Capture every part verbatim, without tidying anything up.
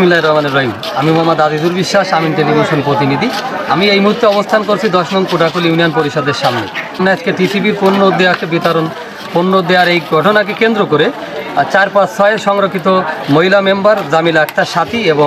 বিসমিল্লাহির রহমানির রহিম। আমি মোহাম্মদ আজিজুল বিশ্বাস, আমিন টেলিভিশন প্রতিনিধি। আমি এই মুহূর্তে অবস্থান করছি দশ নং কোটাকুল ইউনিয়ন পরিষদের সামনে। আজকে টিসিবির পণ্য দেওয়াকে বিতরণ পণ্য দেওয়ার এই ঘটনাকে কেন্দ্র করে চার পাঁচ ছয় সংরক্ষিত মহিলা মেম্বার জামিলা আক্তার সাথী এবং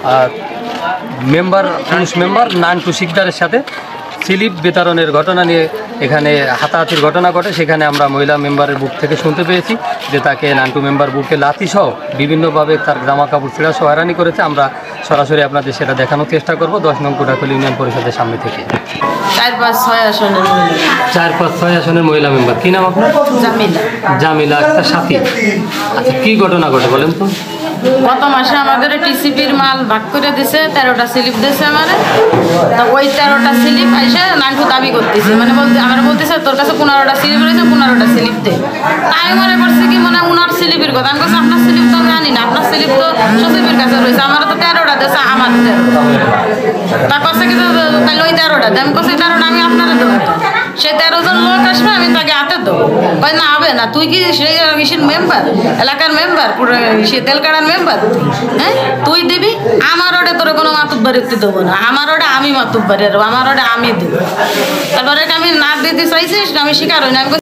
মেম্বার পুরুষ মেম্বার নান্টু শিকদারের সাথে স্লিপ বিতরণের ঘটনা নিয়ে এখানে হাতাহাতির ঘটনা ঘটে। সেখানে আমরা মহিলা মেম্বারের বুক থেকে শুনতে পেয়েছি যে তাকে নান্টু মেম্বার বুকে লাথিসহ বিভিন্নভাবে তার জামা কাপড় ছেঁড়া সহ হয়রানি করেছে। আমরা সরাসরি আপনাদের সেটা দেখানোর চেষ্টা করব দশ নং কোটাকুল ইউনিয়ন পরিষদের সামনে থেকে। চার পাঁচ ছয় আসনের চার পাঁচ ছয় আসনের মহিলা মেম্বার। কী নাম আপনার? জামিলা। জামিলা আক্তার সাথী। আচ্ছা, কী ঘটনা ঘটে বলেন তো? গত মাসে আমাদের টিসিপির মাল ভাগ করে দিছে, তেরোটা স্লিপ দিয়েছে আমার। তা ওই তেরোটা স্লিপ এসে নান্টু দাবি করতেছে, মানে বলতে আমার বলতেছে তোর কাছে পনেরোটা স্লিপ রয়েছে, পনেরোটা স্লিপ দে। তাই মনে করছে কি মানে উনার স্লিপের কথা। আমি বলছি আপনার স্লিপ তো আমি জানি না, আপনার স্লিপ তো সচিবের কাছে রয়েছে, আমারও তো তেরোটা দিয়েছে, আমার তেরো। তার কাছে কিন্তু তাহলে ওই তেরোটা দেয়। আমি বলছি তেরোটা আমি আপনারা দেবো। সে তেরো জন লোক আসবে, আমি তাকে হাতে দেবো। কয় না হবে না, তুই কি সেই মেম্বার, এলাকার মেম্বার, পুরো সে তেলকাড়ার মেম্বার, হ্যাঁ তুই দিবি। আমার ওটা তোর কোনো মাতুব্বারি দেবো না, আমার ওটা আমি মাতুব্বারি দেবো, আমার ওটা আমি দেবো। তারপরে আমি না দিতে চাইছি, আমি স্বীকার হই না। আমি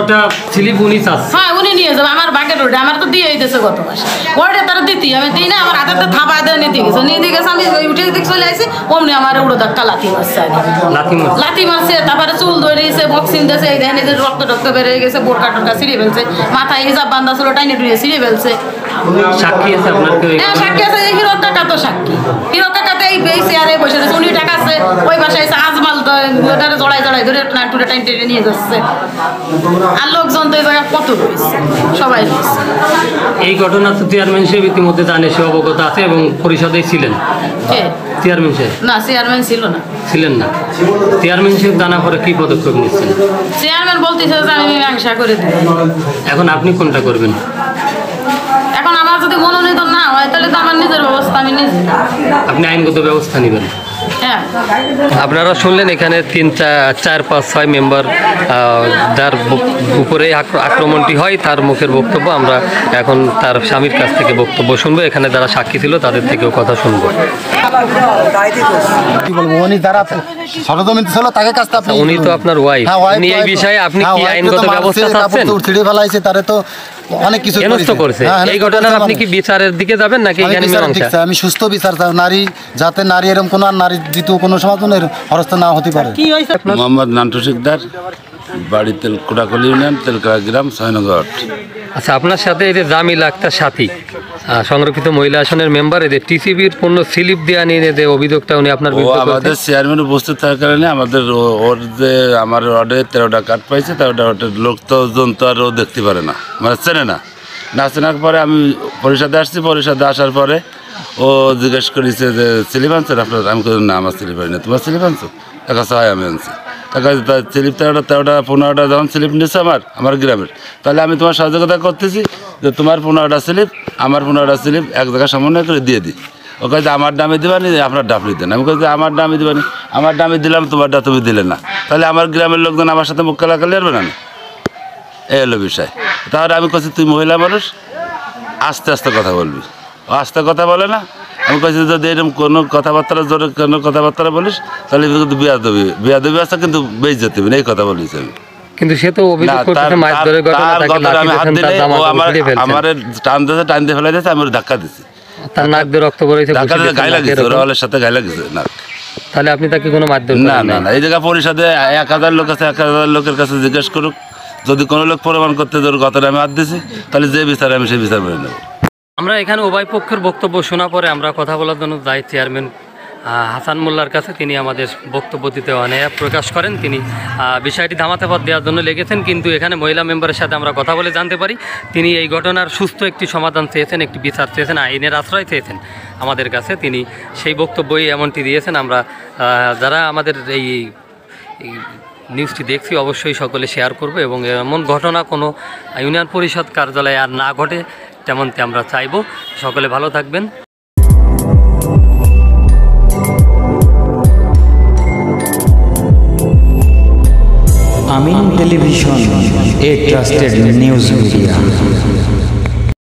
হ্যাঁ উনি নিয়ে যাবে আমার বাকেট ওটা, আমার তো দিয়ে দিতেছে গত মাসে। ওটা তারা দিতি আমি দিই না, আমার হাতে থাপা দিয়ে নিতে গেছে, নিয়ে দিয়ে গেছে। আমি উঠে দিকে চলে আসি, অমনি আমার উড়ো ধাক্কা লাথি মারছে, লাথি মারছে। তারপরে চুল ধরেছে, বক্সিং দিয়েছে, এই দেখেন যে রক্ত টক্ত বেরিয়ে গেছে, বোরকা টোরকা ছিঁড়ে ফেলছে, মাথায় হিসাব বান্ধা ছিল টাইনে টুয়ে ছিঁড়ে ফেলছে। সাক্ষী আছে আপনার? হ্যাঁ সাক্ষী আছে, এই হিরো টাকা তো সাক্ষী। হিরো টাকাতে এই চেয়ারে বসে রয়েছে, উনি টাকা আছে ওই বাসায় এসে আজমাল ওটারে জড়াই জড়াই ধরে টুরে টাইম টেনে নিয়ে যাচ্ছে। আর লোকজন তো এই জায়গায় কত রয়েছে, সবাই রয়েছে। এই ঘটনা তো চেয়ারম্যান সাহেব ইতিমধ্যে জানে, সে অবগত আছে এবং পরিষদেই ছিলেন। চেয়ারম্যান সাহেব? না, চেয়ারম্যান ছিল না। ছিলেন না? চেয়ারম্যান সাহেব জানা পরে কি পদক্ষেপ নিচ্ছেন? চেয়ারম্যান বলতেছে যে আমি মীমাংসা করে দেব। এখন আপনি কোনটা করবেন? এখন আমার যদি মনোনীত না হয় তাহলে তো আমার নিজের ব্যবস্থা আমি নিজে। আপনি আইনগত ব্যবস্থা নেবেন? হ্যাঁ। আপনারা শুনলেন এখানে তিন চার পাঁচ ছয় মেম্বার যার উপরে আক্রমণটি হয় তার মুখের বক্তব্য। আমরা এখন তার স্বামীর কাছ থেকে বক্তব্য শুনবো, এখানে যারা সাক্ষী ছিল তাদের থেকেও কথা শুনবো। উনি তো আপনার ওয়াইফ, এই বিষয়ে আপনি কি আইনগত ব্যবস্থা চাচ্ছেন? তারে তো অনেক কিছু করছে। এই ঘটনার আপনি কি বিচারের দিকে যাবেন নাকি এখানে মীমাংসা? আমি সুস্থ বিচার চাই, নারী যাতে নারী এরকম কোনো নারী দ্বিতীয় কোনো সমাজের হরস্ত না হতে পারে। মোহাম্মদ নান্টু শিকদার, বাড়ি তেল কোটাকুল ইউনিয়ন, তেলকাড়া গ্রাম, ছয়নগর। আচ্ছা, আপনার সাথে এই যে জামিলা আক্তার সাথী সংরক্ষিত মহিলা আসনের মেম্বার, এদের টিসিবির পণ্য স্লিপ দেওয়া নিয়ে যে অভিযোগটা উনি আপনার আমাদের চেয়ারম্যান উপস্থিত থাকার কারণে আমাদের ওর যে আমার ওয়ার্ডে তেরোটা কার্ড পাইছে, তেরোটা লোক তো জন তো আর ও দেখতে পারে না, মানে চেনে না। না চেনার পরে আমি পরিষদে আসছি, পরিষদে আসার পরে ও জিজ্ঞেস করেছে যে স্লিপ আনছেন আপনার? আমি বললাম না, আমার স্লিপ আনি না। তোমার স্লিপ আনছো? টাকা হয় আমি আনছি। টাকা স্লিপ তেরোটা তেরোটা পনেরোটা যখন স্লিপ নিচ্ছে আমার আমার গ্রামের, তাহলে আমি তোমার সহযোগিতা করতেছি যে তোমার পনেরোটা স্লিপ আমার পনেরোটা স্লিপ এক জায়গায় সমন্বয় করে দিয়ে দিই। ও কাছে আমার দামে দেবানি, আপনার ডাফলি দেন। আমি কাছে আমার দামে দেবানি, আমার দামে দিলাম, তোমারটা তুমি দিলে না, তাহলে আমার গ্রামের লোকজন আমার সাথে মুখ কালাকালি আসবে না। এই হলো বিষয়। তাহলে আমি কাছে তুই মহিলা মানুষ, আস্তে আস্তে কথা বলবি। ও আস্তে কথা বলে না। আমি কাছে যদি এরকম কোনো কথাবার্তা জোরে কোনো কথাবার্তা বলিস তাহলে কিন্তু বিয়া দেবি, বিয়া দেবি আসা কিন্তু বেশ যেতে হবে, এই কথা বলিস আমি। কিন্তু সে তো আমার টান দিয়েছে, টান দিয়ে ফেলে দিয়েছে, আমি ধাক্কা দিচ্ছি, তার নাক দিয়ে রক্ত বেরোচ্ছে, গায়ে লাগিয়েছে, ওর সাথে গায়ে লাগিয়েছে না। তাহলে আপনি তাকে কোনো মাধ্যম? না না না, এই জায়গা পরিষদে এক হাজার লোক আছে, এক হাজার লোকের কাছে জিজ্ঞেস করুক। যদি কোনো লোক প্রমাণ করতে জোর কথাটা আমি হাত দিছি, তাহলে যে বিচারে আমি সেই বিচার মেনে নেব। আমরা এখানে উভয় পক্ষের বক্তব্য শোনা পরে আমরা কথা বলার জন্য যাই চেয়ারম্যান হাসান মোল্লার কাছে। তিনি আমাদের বক্তব্য দিতে অনেক প্রকাশ করেন। তিনি বিষয়টি ধামাচাপা দেওয়ার জন্য লেগেছেন, কিন্তু এখানে মহিলা মেম্বারের সাথে আমরা কথা বলে জানতে পারি তিনি এই ঘটনার সুস্থ একটি সমাধান চেয়েছেন, একটি বিচার চেয়েছেন, আইনের আশ্রয় চেয়েছেন আমাদের কাছে। তিনি সেই বক্তব্যই এমনটি দিয়েছেন। আমরা যারা আমাদের এই নিউজটি দেখছি অবশ্যই সকলে শেয়ার করব এবং এমন ঘটনা কোনো ইউনিয়ন পরিষদ কার্যালয়ে আর না ঘটে তেমনটি আমরা চাইব। সকলে ভালো থাকবেন। Amin television, a trusted news media.